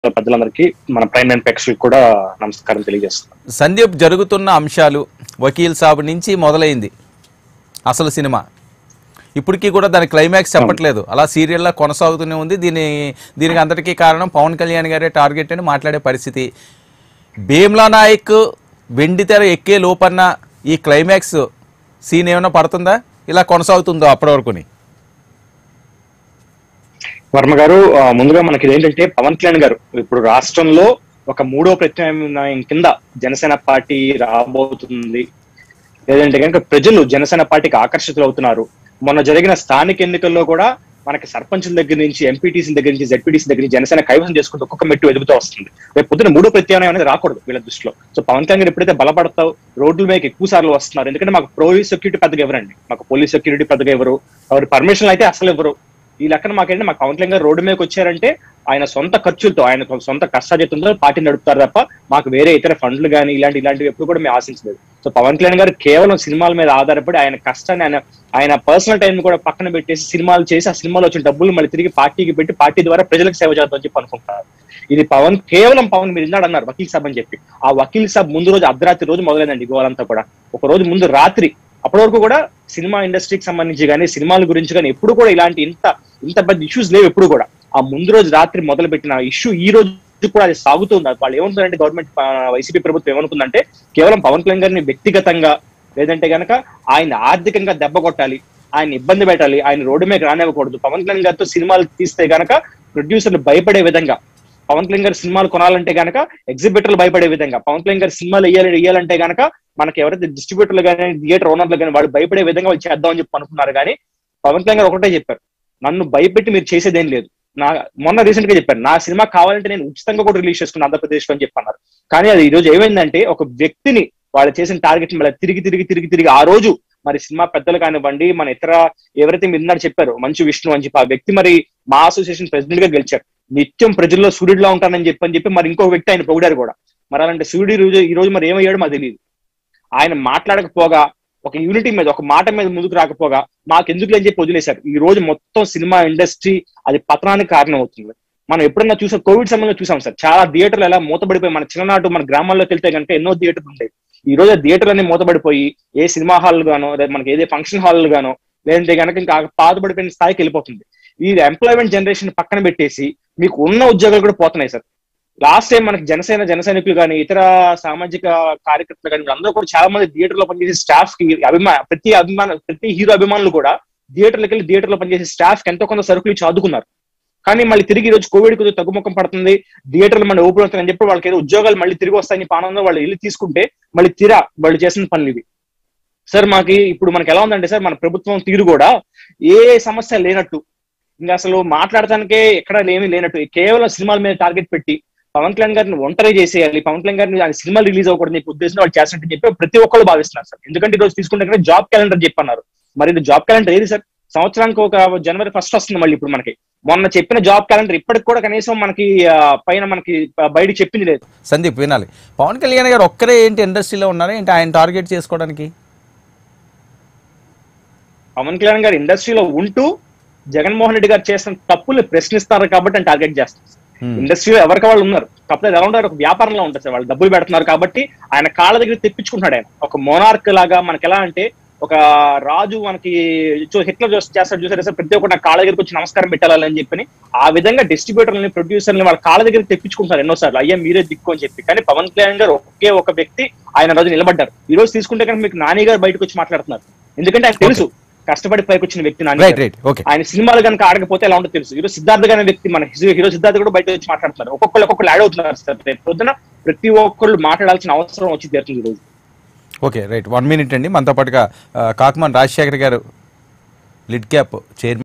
పెద్దలందరికీ మన prime and పెక్స్ కూడా నమస్కారం తెలియజేస్తున్నాం. సందీప్, జరుగుతున్న అంశాలు వకీల్ సాబ్ నుంచి మొదలైంది అసలు సినిమా. ఇప్పటికీ కూడా దాని క్లైమాక్స్ చెప్పట్లేదు, అలా సీరియల్లా కొనసాగుతూనే ఉంది. దీనికి అందరికీ కారణం పవన్ కళ్యాణ్ గారే టార్గెట్ అని మాట్లాడే పరిస్థితి. భీమ్లా నాయక్ వెండి తెర ఎక్కే లోపన్న ఈ క్లైమాక్స్ సీన్ ఏమైనా పడుతుందా, ఇలా కొనసాగుతుందో అప్పటి వరకుని? వర్మ గారు, ముందుగా మనకి ఏంటంటే పవన్ కళ్యాణ్ గారు ఇప్పుడు రాష్ట్రంలో ఒక మూడో ప్రత్యామ్నాయం కింద జనసేన పార్టీ రాబోతుంది. లేదంటే కనుక ప్రజలు జనసేన పార్టీకి ఆకర్షితులు అవుతున్నారు. మొన్న జరిగిన స్థానిక ఎన్నికల్లో కూడా మనకి సర్పంచుల దగ్గర నుంచి, ఎంపీటీసీ దగ్గర నుంచి, జెడ్పీటీసీ దగ్గర నుంచి జనసేన కైవసం చేసుకుంటూ ఒక్కొక్క మెట్టు ఎదుగుతూ వస్తుంది. రేపు పొద్దున మూడో ప్రత్యామ్నాయం అనేది రాకూడదు వీళ్ళ దృష్టిలో. సో పవన్ కళ్యాణ్ గారు ఎప్పుడైతే బలపడతావు, రోడ్ల మీద ఎక్కువ సార్లు వస్తున్నారు. ఎందుకంటే మాకు పోలీస్ సెక్యూరిటీ పెద్దగా ఎవరండి, మాకు పోలీస్ సెక్యూరిటీ పెద్దగా ఎవరు, ఎవరు పర్మిషన్లు అయితే అసలు ఎవరు. ఈ లెక్కన మాకేంటి, మాకు పవన్ కళ్యాణ్ గారు రోడ్డు మీదకి వచ్చారంటే ఆయన సొంత ఖర్చులతో, ఆయన సొంత కష్టాజీతంతో పార్టీ నడుపుతారు తప్ప మాకు వేరే ఇతర ఫండ్లు కానీ ఇలాంటివి ఎప్పుడు కూడా మేము ఆశించలేదు. సో పవన్ కళ్యాణ్ గారు కేవలం సినిమాల మీద ఆధారపడి ఆయన కష్టాన్ని, ఆయన పర్సనల్ టైం కూడా పక్కన పెట్టేసి సినిమాలు చేసి ఆ సినిమాలో వచ్చిన డబ్బులు మళ్ళీ తిరిగి పార్టీకి పెట్టి పార్టీ ద్వారా ప్రజలకు సేవ చేద్దామని చెప్పి అనుకుంటున్నారు. ఇది కేవలం పవన్ మీరు ఇందాడు అన్నారు వకీల్ సాబ్ అని చెప్పి. ఆ వకీల్ సాబ్ ముందు రోజు అర్ధరాత్రి రోజు మొదలైందండి గోవాలంతా కూడా. ఒక రోజు ముందు రాత్రి, అప్పటి వరకు కూడా సినిమా ఇండస్ట్రీకి సంబంధించి కానీ సినిమాల గురించి కానీ ఎప్పుడు కూడా ఇలాంటి ఇంత పెద్ద ఇష్యూస్ లేవు ఎప్పుడు కూడా. ఆ ముందు రోజు రాత్రి మొదలు పెట్టిన ఇష్యూ ఈ రోజు కూడా అది సాగుతుంది. వాళ్ళు ఏమనుకుంటారంటే, గవర్నమెంట్ వైసీపీ ప్రభుత్వం ఏమనుకుందంటే కేవలం పవన్ కళ్యాణ్ గారిని వ్యక్తిగతంగా, లేదంటే గనక ఆయన ఆర్థికంగా దెబ్బ కొట్టాలి, ఆయన ఇబ్బంది పెట్టాలి, ఆయన రోడ్డు మీద రానివ్వకూడదు. పవన్ కళ్యాణ్ గారితో సినిమాలు తీస్తే గనక ప్రొడ్యూసర్లు భయపడే విధంగా, పవన్ కళ్యాణ్ గారి సినిమాలు కొనాలంటే గనక ఎగ్జిబిటర్లు భయపడే విధంగా, పవన్ కళ్యాణ్ గారి సినిమాలు వేయాలంటే గనక మనకి ఎవరైతే డిస్ట్రిబ్యూటర్లు కానీ థియేటర్ ఓనర్లు కానీ వాళ్ళు భయపడే విధంగా వాళ్ళు చేద్దామని చెప్పి అనుకున్నారు. కానీ పవన్ కళ్యాణ్ గారు ఒకటే చెప్పారు, నన్ను భయపెట్టి మీరు చేసేదేం లేదు. మొన్న రీసెంట్ గా చెప్పారు, నా సినిమా కావాలంటే నేను ఉచితంగా కూడా రిలీజ్ చేసుకున్నాను ఆంధ్రప్రదేశ్ లో అని చెప్పన్నారు. కానీ అది ఈ రోజు ఏమైందంటే, ఒక వ్యక్తిని వాళ్ళు చేసిన టార్గెట్ మళ్ళీ తిరిగి ఆ రోజు మరి సినిమా పెద్దలు కానివ్వండి, మన ఇతర ఎవరైతే మీరు చెప్పారు మంచు విష్ణు అని చెప్పి, ఆ వ్యక్తి మరి మా అసోసియేషన్ ప్రెసిడెంట్ గా గెలిచారు. నిత్యం ప్రజల్లో సూర్యుడిలో ఉంటానని చెప్పి మరి ఇంకొక వ్యక్తి ఆయన పొగిడారు కూడా. మరి అలాంటి సూర్యుడు ఈ రోజు మరి ఏమయ్యాడు మాకు తెలియదు. ఆయన మాట్లాడకపోగా, ఒక యూనిటీ మీద, ఒక మాట మీద ముందుకు రాకపోగా మాకెందుకు అని చెప్పి వదిలేశారు. ఈ రోజు మొత్తం సినిమా ఇండస్ట్రీ అది పతనానికి కారణం అవుతుంది. మనం ఎప్పుడన్నా చూసాం, కోవిడ్ సమయంలో చూసాం సార్, చాలా థియేటర్లు ఎలా మూతపడిపోయి, మన చిన్ననాటు మన గ్రామాల్లోకి వెళ్తే కనుక ఎన్నో థియేటర్లు ఉంటాయి. ఈ రోజు థియేటర్లన్నీ మూతపడిపోయి ఏ సినిమా హాల్ గానో, మనకి ఏదే ఫంక్షన్ హాల్ గానో, లేదంటే కనుక ఇంకా పాతబడిపోయిన స్థాయికి వెళ్ళిపోతుంది. ఈ ఎంప్లాయ్మెంట్ జనరేషన్ పక్కన పెట్టేసి మీకు ఉన్న ఉద్యోగాలు కూడా పోతున్నాయి సార్. లాస్ట్ టైం మనకి జనసైనికులు కానీ ఇతర సామాజిక కార్యకర్తలు కానీ అందరూ కూడా చాలా మంది థియేటర్ లో పనిచేసే స్టాఫ్ కి ప్రతి హీరో అభిమానులు కూడా థియేటర్ లో పనిచేసే స్టాఫ్ కి ఎంతో కొంత సరుకులు ఇచ్చి ఆదుకున్నారు. కానీ మళ్ళీ తిరిగి ఈ రోజు కోవిడ్ కొద్దిగా తగ్గుముఖం పడుతుంది, థియేటర్లు మళ్ళీ ఓపెన్ అవుతాయని చెప్పి వాళ్ళకి ఏదో ఉద్యోగాలు మళ్ళీ తిరిగి వస్తాయని పానంలో వాళ్ళు వెళ్ళి తీసుకుంటే మళ్ళీ వాళ్ళు చేసిన పనులు ఇవి సార్. ఇప్పుడు మనకి ఎలా ఉందంటే సార్, మన ప్రభుత్వం తీరు కూడా ఏ సమస్య లేనట్టు, ఇంకా అసలు మాట్లాడటానికే ఎక్కడ ఏమీ లేనట్టు, కేవలం సినిమాల మీద టార్గెట్ పెట్టి పవన్ కళ్యాణ్ గారిని ఒంటరి చేసేయాలి, పవన్ కళ్యాణ్ గారిని ఆయన సినిమాలు రిలీజ్ అవ్వకూడదు చెప్పి ఉద్దేశం వాళ్ళు చేస్తున్నట్టు చెప్పి ప్రతి ఒక్కళ్ళు భావిస్తున్నారు సార్. ఎందుకంటే ఈ రోజు తీసుకుంటే జాబ్ క్యాలెండర్ చెప్పన్నారు. మరి ఇది జాబ్ క్యాలెండర్ ఏది సార్? సంవత్సరానికి ఒక జనవరి 1 వస్తుంది మళ్ళీ. ఇప్పుడు మనకి మొన్న చెప్పిన జాబ్ క్యాలెండర్ ఇప్పటికి కూడా కనీసం మనకి పైన మనకి బయట చెప్పింది లేదు. సందీప్ వినాలి, పవన్ కళ్యాణ్ గారు ఒక్కరే ఏంటి ఇండస్ట్రీలో ఉన్నారా ఏంటి ఆయన టార్గెట్ చేసుకోవడానికి? పవన్ కళ్యాణ్ గారు ఇండస్ట్రీలో ఉంటూ జగన్మోహన్ రెడ్డి గారు చేసిన తప్పులు ప్రశ్నిస్తారు కాబట్టి ఆయన టార్గెట్ చేస్తారు. ఇండస్ట్రీలో ఎవరికి వాళ్ళు ఉన్నారు, కాకపోతే ఎలా ఉంటారు, ఒక వ్యాపారంలో ఉంటారు సార్. వాళ్ళు డబ్బులు పెడుతున్నారు కాబట్టి ఆయన కాళ్ళ దగ్గర తెప్పించుకుంటున్నాడు. ఆయన ఒక మోనార్క్ లాగా, మనకి ఎలా అంటే ఒక రాజు మనకి హిట్లర్ చేస్తాడు చూసారు సార్, ప్రతి ఒక్కటి కాళ్ళ దగ్గరికి వచ్చి నమస్కారం పెట్టాలని చెప్పి ఆ విధంగా డిస్ట్రిబ్యూటర్లని, ప్రొడ్యూసర్ని వాళ్ళ కాళ్ళ దగ్గర తెప్పించుకుంటున్నారు ఎన్నోసార్లు, అయ్యా మీరే దిక్కు అని చెప్పి. కానీ పవన్ కళ్యాణ్ గారు ఒకే ఒక వ్యక్తి ఆయన రోజు నిలబడ్డారు. ఈ రోజు తీసుకుంటే కనుక మీకు నాని గారు బయటకు వచ్చి మాట్లాడుతున్నారు. ఎందుకంటే ఆయన తెలుసు కష్టపడి పైకి వచ్చిన వ్యక్తి నాని. ఆయన సినిమాలు కనుక ఆడకపోతే ఎలా ఉంటుందో తెలుసు. ఈరోజు సిద్ధార్థ గారి వ్యక్తి, మన హీరో సిద్ధార్థ కూడా బయట వచ్చి మాట్లాడుతున్నారు. ఒక్కొక్కరు యాడ్ అవుతున్నారు సార్. రేపు పొద్దున ప్రతి ఒక్కళ్ళు మాట్లాడాల్సిన అవసరం వచ్చి తీరుతుంది ఈ రోజు. ఓకే రైట్, 1 minute అండి. మనతో పాటుగా కాకమాన్ రాజశేఖర్ గారు, లిడ్ క్యాప్ చైర్మన్.